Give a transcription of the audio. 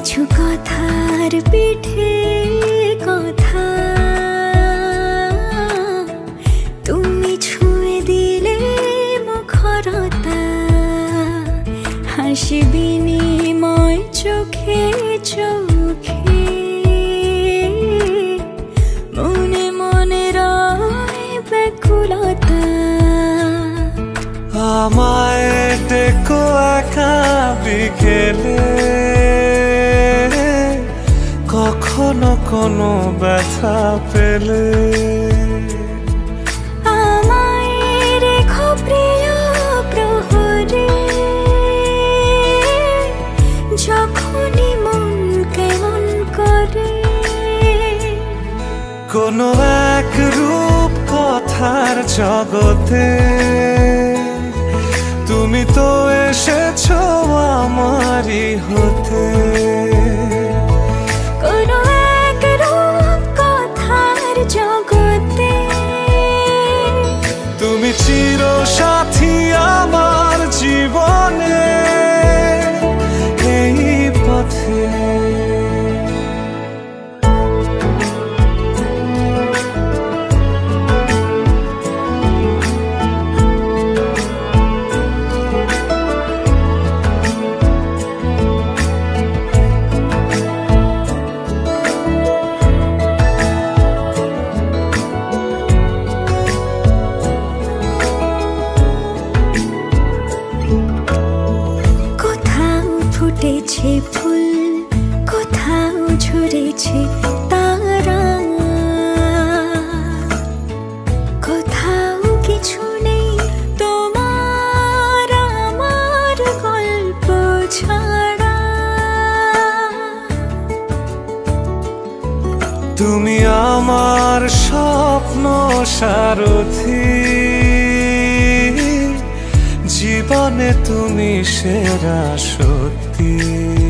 কিছু কথার পিঠে কথা তুমি ছুঁয়ে দিলে মুখরতা হাসি বিনিময় চোখে চোখে মনে মনে রয় ব্যাকুলতা আমায় ডেকো একা বিকেলে কখনো কোনো ব্যথা পেলে আমায় রেখো প্রিয় প্রহরে যখনই মন কেমন করে কোনো এক রূপ কথার জগতে তুমি তো এসেছো আমারই হতে কোনো এক রূপ কথার জগতে তুমি চির সাথী আমার জীবনে এই পথে ফুটেছে ফুল কোথাও ঝরেছে তারা কোথাও কিছু নেই তোমার আমার গল্প ছাড়া তুমি আমার স্বপ্ন সারথি জীবনে তুমি সেরা সত্যি।